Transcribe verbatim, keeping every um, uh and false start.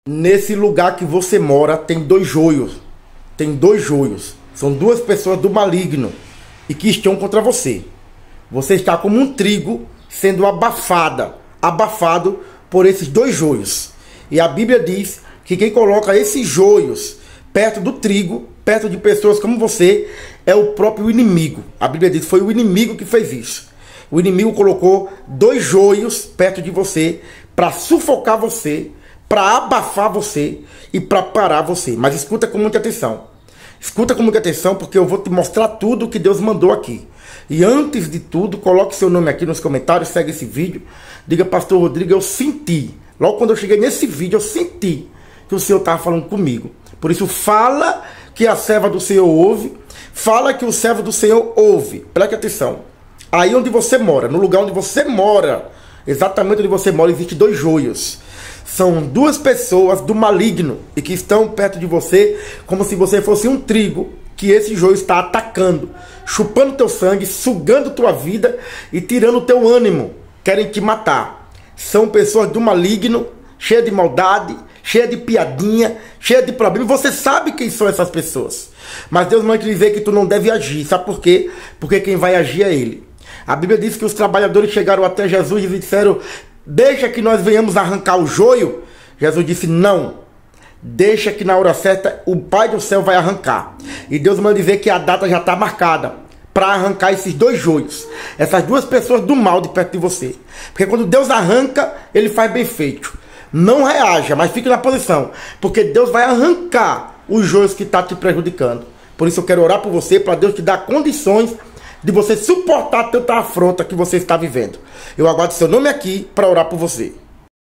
Nesse lugar que você mora tem dois joios. Tem dois joios. São duas pessoas do maligno e que estão contra você. Você está como um trigo sendo abafada, abafado por esses dois joios. E a Bíblia diz que quem coloca esses joios perto do trigo, perto de pessoas como você, é o próprio inimigo. A Bíblia diz que foi o inimigo que fez isso. O inimigo colocou dois joios perto de você para sufocar você, para abafar você e para parar você. Mas escuta com muita atenção. Escuta com muita atenção, porque eu vou te mostrar tudo o que Deus mandou aqui. E antes de tudo, coloque seu nome aqui nos comentários, segue esse vídeo. Diga, pastor Rodrigo, eu senti. Logo quando eu cheguei nesse vídeo, eu senti que o Senhor estava falando comigo. Por isso, fala que a serva do Senhor ouve. Fala que o servo do Senhor ouve. Preste atenção. Aí onde você mora, no lugar onde você mora, exatamente onde você mora, existem dois joios. São duas pessoas do maligno e que estão perto de você como se você fosse um trigo que esse joio está atacando, chupando teu sangue, sugando tua vida e tirando teu ânimo. Querem te matar. São pessoas do maligno, cheias de maldade, cheias de piadinha, cheias de problema. Você sabe quem são essas pessoas. Mas Deus manda te dizer que tu não deve agir. Sabe por quê? Porque quem vai agir é Ele. A Bíblia diz que os trabalhadores chegaram até Jesus e disseram: deixa que nós venhamos arrancar o joio. Jesus disse: não. Deixa que na hora certa o Pai do céu vai arrancar. E Deus manda dizer que a data já está marcada para arrancar esses dois joios. Essas duas pessoas do mal de perto de você. Porque quando Deus arranca, Ele faz bem feito. Não reaja, mas fique na posição. Porque Deus vai arrancar os joios que estão te prejudicando. Por isso eu quero orar por você, para Deus te dar condições de você suportar tanta afronta que você está vivendo. Eu aguardo seu nome aqui para orar por você.